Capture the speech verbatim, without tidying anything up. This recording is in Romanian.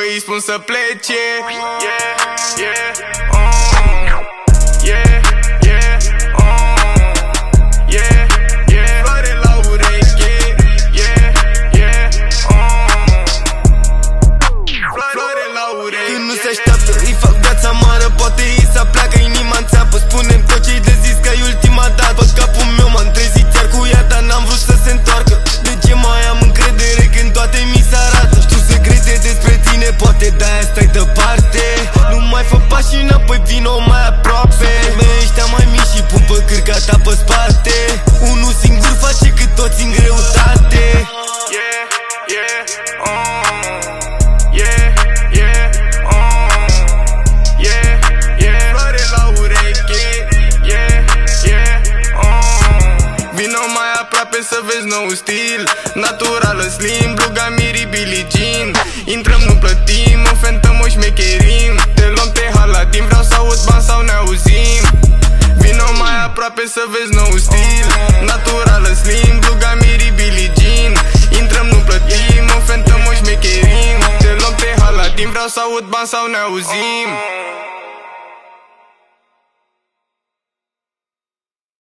îi spun să plece. Yeah, yeah, oh. Yeah, yeah, oh. Yeah, yeah, floare la ureche. Yeah, yeah, oh. Floare la ureche. Când nu se așteaptă, îi fac viața amară. Poate ei să pleacă, inima înțeapă. Spune-mi tot ce-i de zis, că e ultima dată. Pe capul meu m-am trezit iar cu ea, dar n-am vrut să se întoarcă. De ce mai am încredere când toate mi se arată? Știu secrete despre tine, poate de-aia stai departe. Nu mai fă pași înapoi, vino mai aproape. Mei ăștia mai mici și pun pe cârca ta pe spate. Unul singur face cât toți în greutate. Yeah, yeah, oh. Yeah, yeah, oh. Yeah, yeah, floare la ureche. Yeah, yeah, oh. Vino mai aproape să vezi nou stil. Naturală, slim, Blugamirii, Billie Jean. Intrăm, nu plătim, o fentă, o șmecherim. Te luăm, te haladim, vreau să aud bani sau ne auzim. Vino mai aproape să vezi nou stil. Naturală, slim, Blugamirii, Billie Jean. Intrăm, nu plătim, o fentă, o șmecherim. Te luăm, te haladim, vreau să aud bani sau ne auzim.